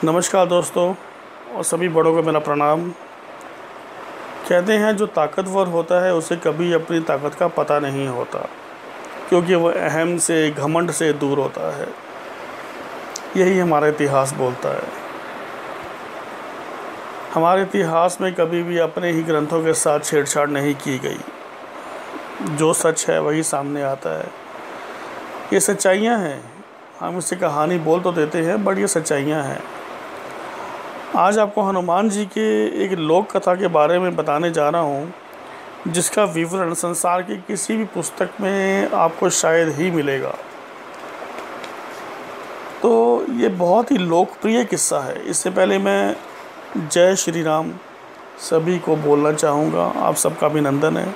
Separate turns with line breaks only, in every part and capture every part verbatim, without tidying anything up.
नमस्कार दोस्तों और सभी बड़ों को मेरा प्रणाम। कहते हैं जो ताकतवर होता है उसे कभी अपनी ताकत का पता नहीं होता, क्योंकि वह अहम से घमंड से दूर होता है। यही हमारा इतिहास बोलता है। हमारे इतिहास में कभी भी अपने ही ग्रंथों के साथ छेड़छाड़ नहीं की गई। जो सच है वही सामने आता है। ये सच्चाइयाँ हैं। हम इससे कहानी बोल तो देते हैं, बट ये सच्चाइयाँ हैं। आज आपको हनुमान जी के एक लोक कथा के बारे में बताने जा रहा हूँ, जिसका विवरण संसार की किसी भी पुस्तक में आपको शायद ही मिलेगा। तो ये बहुत ही लोकप्रिय किस्सा है। इससे पहले मैं जय श्री राम सभी को बोलना चाहूँगा। आप सबका अभिनंदन है।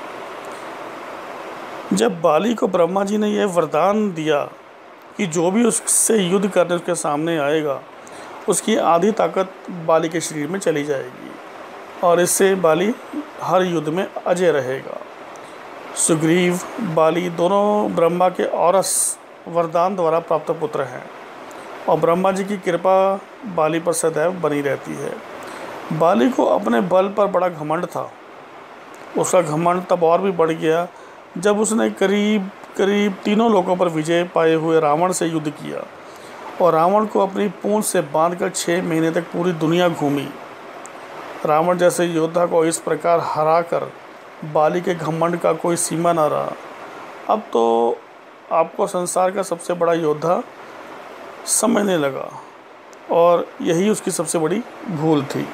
जब बाली को ब्रह्मा जी ने यह वरदान दिया कि जो भी उससे युद्ध करने उसके सामने आएगा, उसकी आधी ताकत बाली के शरीर में चली जाएगी और इससे बाली हर युद्ध में अजय रहेगा। सुग्रीव बाली दोनों ब्रह्मा के औरस वरदान द्वारा प्राप्त पुत्र हैं और ब्रह्मा जी की कृपा बाली पर सदैव बनी रहती है। बाली को अपने बल पर बड़ा घमंड था। उसका घमंड तब और भी बढ़ गया जब उसने करीब करीब तीनों लोगों पर विजय पाए हुए रावण से युद्ध किया और रावण को अपनी पूंछ से बांधकर छः महीने तक पूरी दुनिया घूमी। रावण जैसे योद्धा को इस प्रकार हराकर बाली के घमंड का कोई सीमा न रहा। अब तो आपको संसार का सबसे बड़ा योद्धा समझने लगा और यही उसकी सबसे बड़ी भूल थी।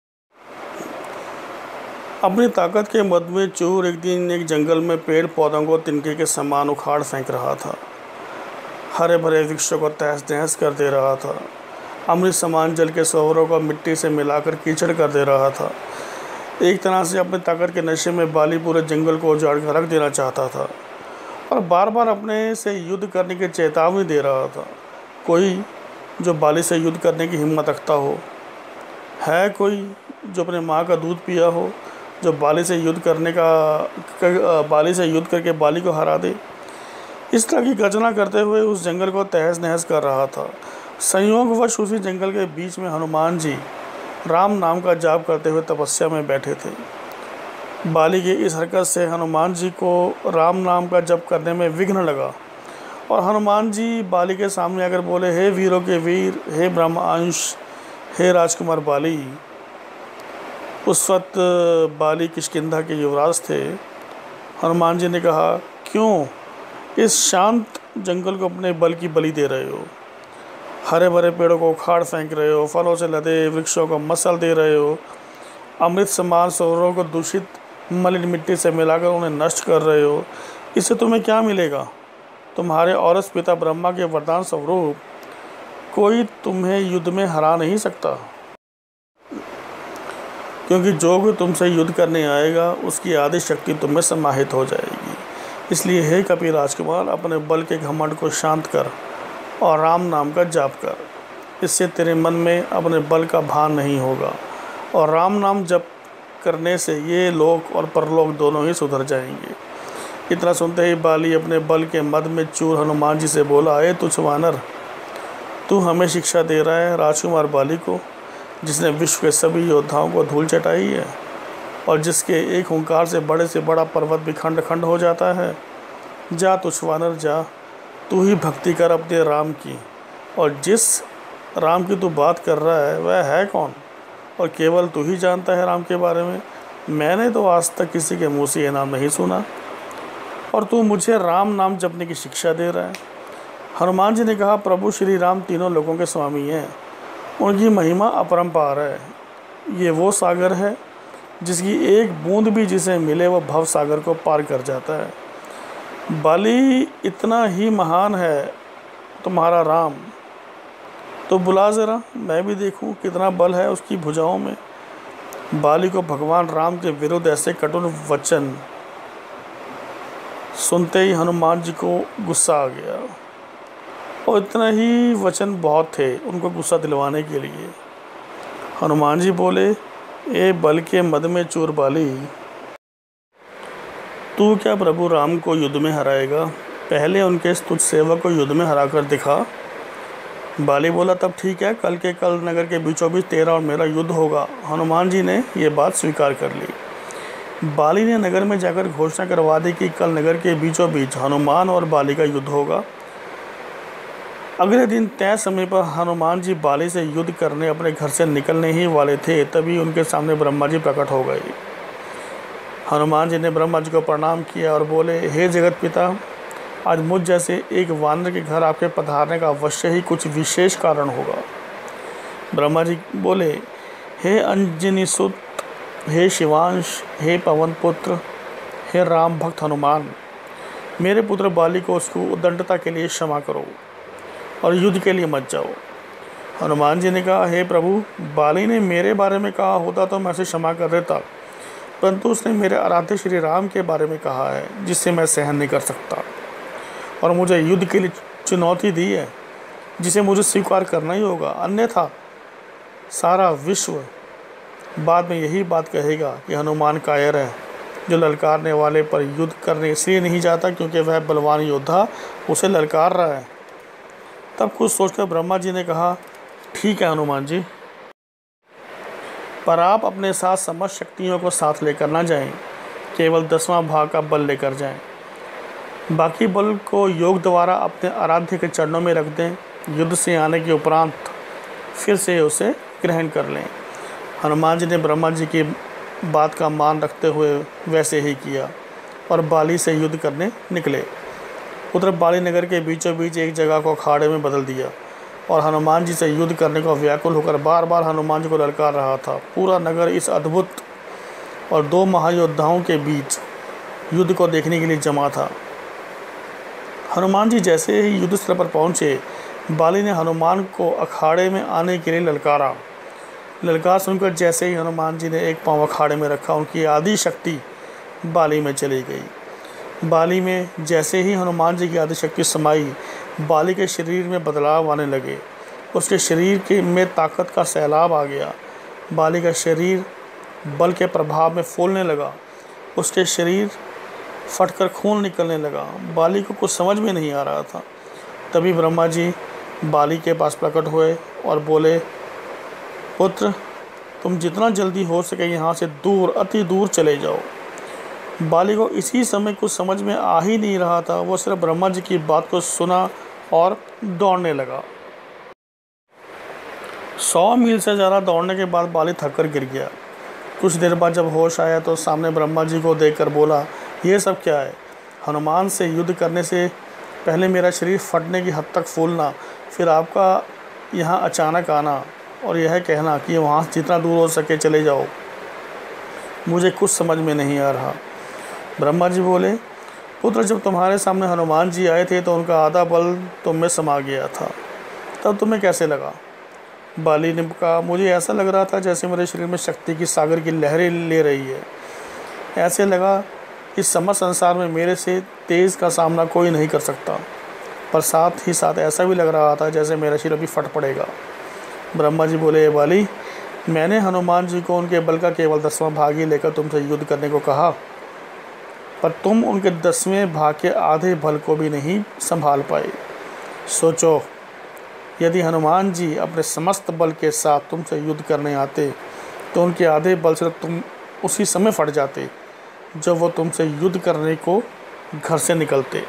अपनी ताकत के मद में चूर एक दिन एक जंगल में पेड़ पौधों को तिनके के समान उखाड़ फेंक रहा था। हरे भरे वृक्षों को तहस नहस कर दे रहा था। अमृत समान जल के सरोवरों को मिट्टी से मिलाकर कीचड़ कर दे रहा था। एक तरह से अपनी ताकत के नशे में बाली पूरे जंगल को उजाड़ कर रख देना चाहता था और बार बार अपने से युद्ध करने की चेतावनी दे रहा था। कोई जो बाली से युद्ध करने की हिम्मत रखता हो? है कोई जो अपने माँ का दूध पिया हो, जो बाली से युद्ध करने का बाली से युद्ध करके बाली को हरा दे? इस तरह की गर्जना करते हुए उस जंगल को तहस नहस कर रहा था। संयोगवश उसी जंगल के बीच में हनुमान जी राम नाम का जाप करते हुए तपस्या में बैठे थे। बाली की इस हरकत से हनुमान जी को राम नाम का जप करने में विघ्न लगा और हनुमान जी बाली के सामने आकर बोले, हे वीरों के वीर, हे ब्रह्मांश, हे राजकुमार बाली। उस वक्त बाली किष्किंधा के युवराज थे। हनुमान जी ने कहा, क्यों इस शांत जंगल को अपने बल की बलि दे रहे हो? हरे भरे पेड़ों को उखाड़ फेंक रहे हो, फलों से लदे वृक्षों को मसल दे रहे हो, अमृत समान सरोवरों को दूषित मलिन मिट्टी से मिलाकर उन्हें नष्ट कर रहे हो। इससे तुम्हें क्या मिलेगा? तुम्हारे औरस पिता ब्रह्मा के वरदान स्वरूप कोई तुम्हें युद्ध में हरा नहीं सकता, क्योंकि जो भी तुमसे युद्ध करने आएगा उसकी आदि शक्ति तुम्हें समाहित हो जाएगी। इसलिए हे कपि राजकुमार, अपने बल के घमंड को शांत कर और राम नाम का जाप कर। इससे तेरे मन में अपने बल का भान नहीं होगा और राम नाम जप करने से ये लोक और परलोक दोनों ही सुधर जाएंगे। इतना सुनते ही बाली अपने बल के मद में चूर हनुमान जी से बोला, अये तुच्छ वानर, तू हमें शिक्षा दे रहा है राजकुमार बाली को, जिसने विश्व के सभी योद्धाओं को धूल चटाई है और जिसके एक हुंकार से बड़े से बड़ा पर्वत भी खंड खंड हो जाता है। जा तुच्छ वानर जा, तू ही भक्ति कर अपने राम की, और जिस राम की तू बात कर रहा है वह है कौन? और केवल तू ही जानता है राम के बारे में। मैंने तो आज तक किसी के मुँह से ये नाम नहीं सुना और तू मुझे राम नाम जपने की शिक्षा दे रहा है। हनुमान जी ने कहा, प्रभु श्री राम तीनों लोगों के स्वामी हैं, उनकी महिमा अपरंपार है। ये वो सागर है जिसकी एक बूंद भी जिसे मिले वह भव सागर को पार कर जाता है। बाली इतना ही महान है तुम्हारा राम, तो बुला ज़रा, मैं भी देखूं कितना बल है उसकी भुजाओं में। बाली को भगवान राम के विरुद्ध ऐसे कठोर वचन सुनते ही हनुमान जी को गुस्सा आ गया और इतना ही वचन बहुत थे उनको गुस्सा दिलवाने के लिए। हनुमान जी बोले, ए बल के मद में चूर बाली, तू क्या प्रभु राम को युद्ध में हराएगा? पहले उनके तुझ सेवक को युद्ध में हराकर दिखा। बाली बोला, तब ठीक है, कल के कल नगर के बीचों बीच तेरा और मेरा युद्ध होगा। हनुमान जी ने ये बात स्वीकार कर ली। बाली ने नगर में जाकर घोषणा करवा दी कि कल नगर के बीचों बीच हनुमान और बाली का युद्ध होगा। अगले दिन तय समय पर हनुमान जी बाली से युद्ध करने अपने घर से निकलने ही वाले थे, तभी उनके सामने ब्रह्मा जी प्रकट हो गए। हनुमान जी ने ब्रह्मा जी को प्रणाम किया और बोले, हे जगत पिता, आज मुझ जैसे एक वानर के घर आपके पधारने का अवश्य ही कुछ विशेष कारण होगा। ब्रह्मा जी बोले, हे अंजनी सुत, हे शिवांश, हे पवन पुत्र, हे राम भक्त हनुमान, मेरे पुत्र बाली को उसको उद्दंडता के लिए क्षमा करो और युद्ध के लिए मत जाओ। हनुमान जी ने कहा, हे प्रभु, बाली ने मेरे बारे में कहा होता तो मैं उसे क्षमा कर देता, परंतु उसने मेरे आराध्य श्री राम के बारे में कहा है, जिससे मैं सहन नहीं कर सकता, और मुझे युद्ध के लिए चुनौती दी है, जिसे मुझे स्वीकार करना ही होगा, अन्यथा सारा विश्व बाद में यही बात कहेगा कि हनुमान कायर है, जो ललकारने वाले पर युद्ध करने इसलिए नहीं जाता क्योंकि वह बलवान योद्धा उसे ललकार रहा है। तब कुछ सोचकर ब्रह्मा जी ने कहा, ठीक है हनुमान जी, पर आप अपने साथ समस्त शक्तियों को साथ लेकर ना जाएं, केवल दसवां भाग का बल लेकर जाएं। बाकी बल को योग द्वारा अपने आराध्य के चरणों में रख दें। युद्ध से आने के उपरांत फिर से उसे ग्रहण कर लें। हनुमान जी ने ब्रह्मा जी की बात का मान रखते हुए वैसे ही किया और बाली से युद्ध करने निकले। उधर बाली नगर के बीचों बीच एक जगह को अखाड़े में बदल दिया और हनुमान जी से युद्ध करने को व्याकुल होकर बार बार हनुमान जी को ललकार रहा था। पूरा नगर इस अद्भुत और दो महायोद्धाओं के बीच युद्ध को देखने के लिए जमा था। हनुमान जी जैसे ही युद्ध स्थल पर पहुंचे, बाली ने हनुमान को अखाड़े में आने के लिए ललकारा। ललकार सुनकर जैसे ही हनुमान जी ने एक पांव अखाड़े में रखा, उनकी आदि शक्ति बाली में चली गई। बाली में जैसे ही हनुमान जी की आदि शक्ति समाई, बाली के शरीर में बदलाव आने लगे। उसके शरीर के में ताकत का सैलाब आ गया। बाली का शरीर बल के प्रभाव में फूलने लगा। उसके शरीर फटकर खून निकलने लगा। बाली को कुछ समझ में नहीं आ रहा था। तभी ब्रह्मा जी बाली के पास प्रकट हुए और बोले, पुत्र, तुम जितना जल्दी हो सके यहाँ से दूर, अति दूर चले जाओ। बाली को इसी समय कुछ समझ में आ ही नहीं रहा था। वो सिर्फ ब्रह्मा जी की बात को सुना और दौड़ने लगा। सौ मील से ज़्यादा दौड़ने के बाद बाली थक कर गिर गया। कुछ देर बाद जब होश आया तो सामने ब्रह्मा जी को देखकर बोला, ये सब क्या है? हनुमान से युद्ध करने से पहले मेरा शरीर फटने की हद तक फूलना, फिर आपका यहाँ अचानक आना और यह कहना कि वहाँ जितना दूर हो सके चले जाओ, मुझे कुछ समझ में नहीं आ रहा। ब्रह्मा जी बोले, पुत्र, जब तुम्हारे सामने हनुमान जी आए थे तो उनका आधा बल तुम में समा गया था, तब तुम्हें कैसे लगा? बाली ने कहा, मुझे ऐसा लग रहा था जैसे मेरे शरीर में शक्ति की सागर की लहरें ले रही है। ऐसे लगा इस समस्त संसार में मेरे से तेज़ का सामना कोई नहीं कर सकता, पर साथ ही साथ ऐसा भी लग रहा था जैसे मेरा शरीर अभी फट पड़ेगा। ब्रह्मा जी बोले, बाली, मैंने हनुमान जी को उनके बल का केवल दसवां भाग ही लेकर तुमसे युद्ध करने को कहा, पर तुम उनके दसवें भाग के आधे बल को भी नहीं संभाल पाए। सोचो, यदि हनुमान जी अपने समस्त बल के साथ तुमसे युद्ध करने आते तो उनके आधे बल से तुम उसी समय फट जाते जब वो तुमसे युद्ध करने को घर से निकलते।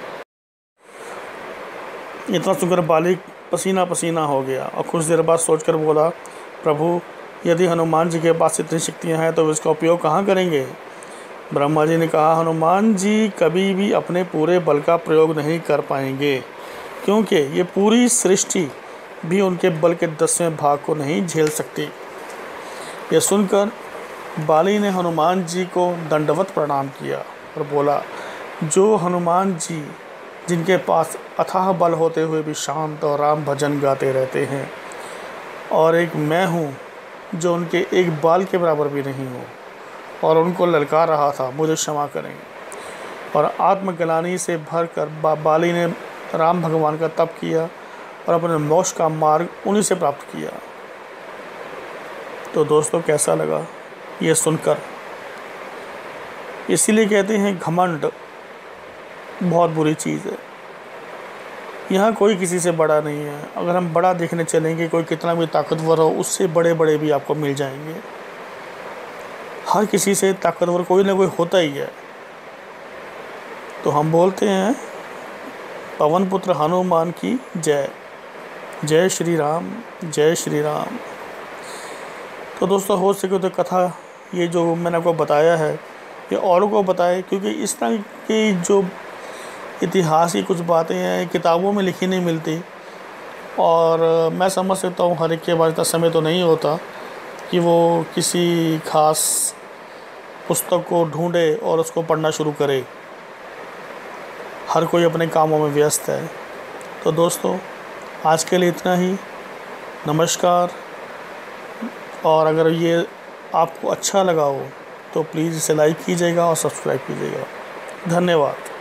इतना सुनकर बाली पसीना पसीना हो गया और कुछ देर बाद सोचकर बोला, प्रभु, यदि हनुमान जी के पास इतनी शक्तियाँ हैं तो इसका उपयोग कहाँ करेंगे? ब्रह्मा जी ने कहा, हनुमान जी कभी भी अपने पूरे बल का प्रयोग नहीं कर पाएंगे, क्योंकि ये पूरी सृष्टि भी उनके बल के दसवें भाग को नहीं झेल सकती। यह सुनकर बाली ने हनुमान जी को दंडवत प्रणाम किया और बोला, जो हनुमान जी जिनके पास अथाह बल होते हुए भी शांत और राम भजन गाते रहते हैं, और एक मैं हूँ जो उनके एक बाल के बराबर भी नहीं हूँ और उनको ललकार रहा था, मुझे क्षमा करें। और आत्मग्लानि से भर कर बा, बाली ने राम भगवान का तप किया और अपने मोक्ष का मार्ग उन्हीं से प्राप्त किया। तो दोस्तों, कैसा लगा ये सुनकर? इसीलिए कहते हैं घमंड बहुत बुरी चीज़ है। यहाँ कोई किसी से बड़ा नहीं है। अगर हम बड़ा देखने चलेंगे, कोई कितना भी ताकतवर हो, उससे बड़े बड़े भी आपको मिल जाएंगे। हर किसी से ताकतवर कोई ना कोई होता ही है। तो हम बोलते हैं पवन पुत्र हनुमान की जय। जय श्री राम, जय श्री राम। तो दोस्तों, हो सके तो कथा ये जो मैंने आपको बताया है ये औरों को बताए, क्योंकि इस तरह की जो इतिहास की कुछ बातें हैं किताबों में लिखी नहीं मिलती। और मैं समझ सकता हूँ हर एक के पास इतना समय तो नहीं होता कि वो किसी खास पुस्तक को ढूंढे और उसको पढ़ना शुरू करे। हर कोई अपने कामों में व्यस्त है। तो दोस्तों, आज के लिए इतना ही। नमस्कार। और अगर ये आपको अच्छा लगा हो तो प्लीज़ इसे लाइक कीजिएगा और सब्सक्राइब कीजिएगा। धन्यवाद।